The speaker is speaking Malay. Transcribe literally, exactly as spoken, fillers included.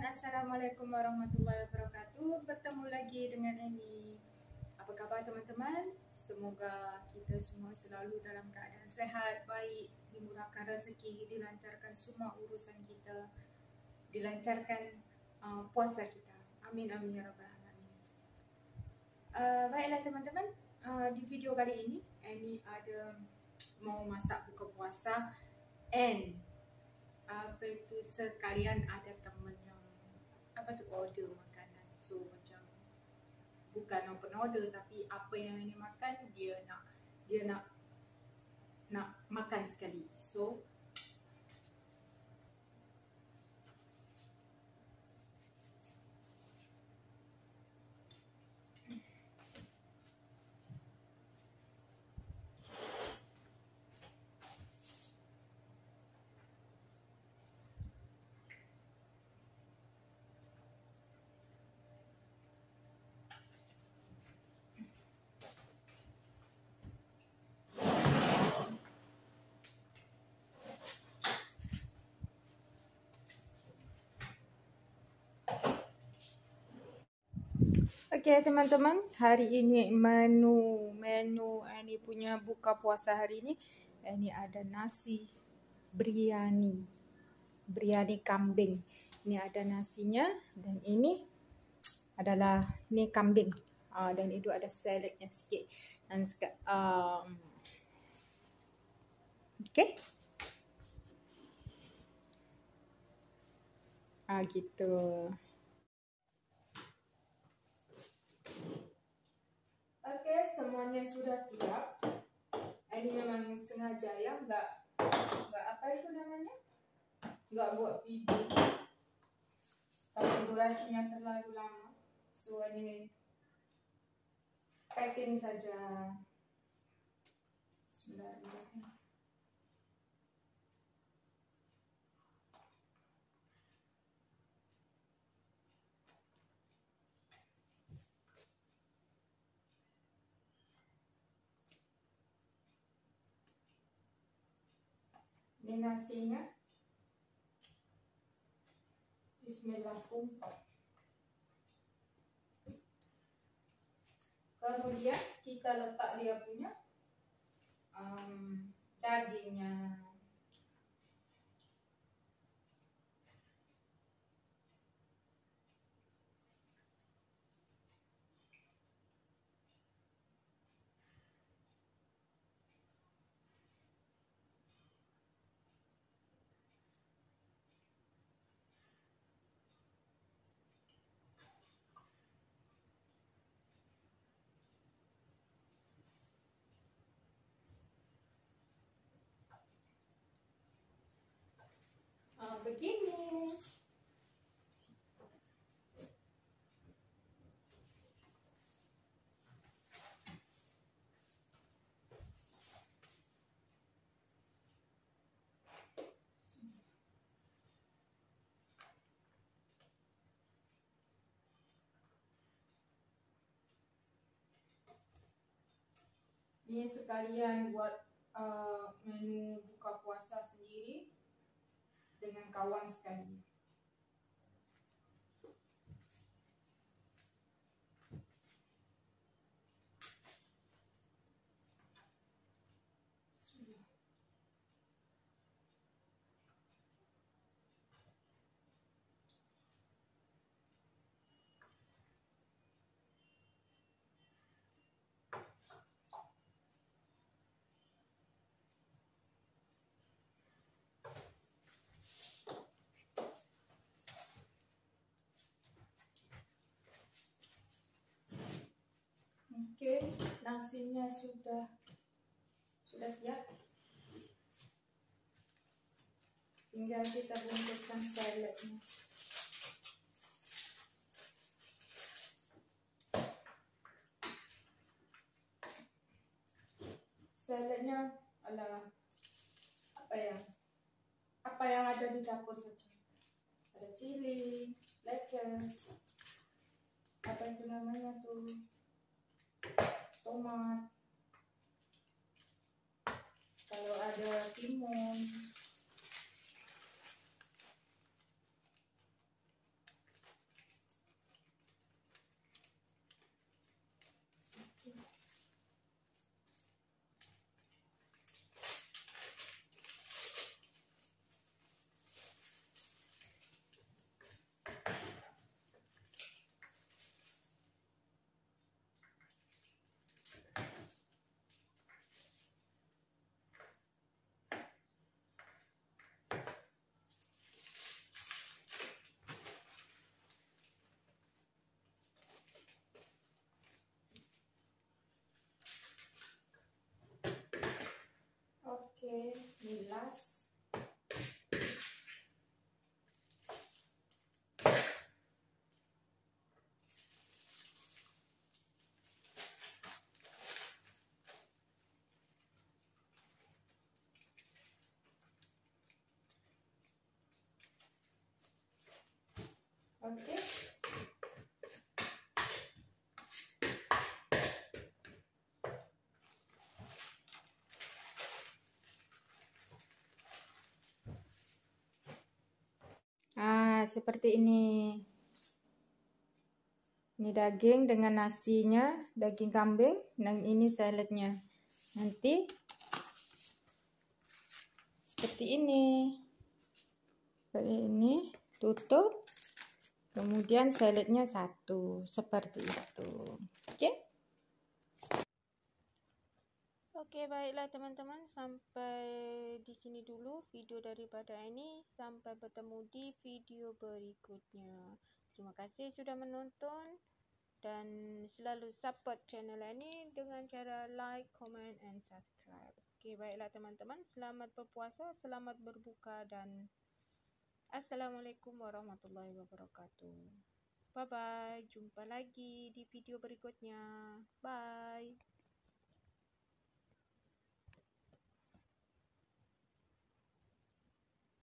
Assalamualaikum warahmatullahi wabarakatuh. Bertemu lagi dengan Amy. Apa khabar teman-teman? Semoga kita semua selalu dalam keadaan sehat, baik, dimurahkan rezeki, dilancarkan semua urusan kita, dilancarkan uh, puasa kita. Amin amin ya rabbal alamin. Uh, baiklah teman-teman, uh, di video kali ini Amy ada mau masak buka puasa and apa itu sekalian ada teman yang apa tu order makanan, so macam bukan open order tapi apa yang ini makan dia nak dia nak nak makan sekali. So okay teman-teman, hari ini menu menu ini punya buka puasa hari ini, ini ada nasi biryani, biryani kambing. Ini ada nasinya dan ini adalah ni kambing. Uh, dan itu ada saladnya sikit. Dan um, okay. Ah gitu. Okey, semuanya sudah siap. Ini memang sengaja ya, enggak enggak apa itu namanya? Enggak buat video. Kalau durasinya terlalu lama. So ini packing saja. Bismillahirrahmanirrahim. Ini nasinya. Bismillahirrahmanirrahim. Kemudian kita letak dia punya um, dagingnya. Uh, begini. Ini sekalian buat uh, menu buka puasa sendiri dengan kawan sekali. Okey, nasinya sudah sudah siap. Tinggal kita bungkuskan saladnya. Saladnya adalah apa yang apa yang ada di dapur saja. Ada cili, lettuce, apa itu namanya tuh, tomat, kalau ada timun, Okey, ni last. Okey. Ah, seperti ini. Ini daging dengan nasinya, daging kambing, dan ini saladnya. Nanti seperti ini. Seperti ini, tutup. Kemudian saladnya satu, seperti itu. Oke? Oke, baiklah teman-teman, sampai di sini dulu video daripada ini. Sampai bertemu di video berikutnya. Terima kasih sudah menonton dan selalu support channel ini dengan cara like, comment, and subscribe. Oke, baiklah teman-teman, selamat berpuasa, selamat berbuka, dan assalamualaikum warahmatullahi wabarakatuh. Bye-bye, jumpa lagi di video berikutnya. Bye.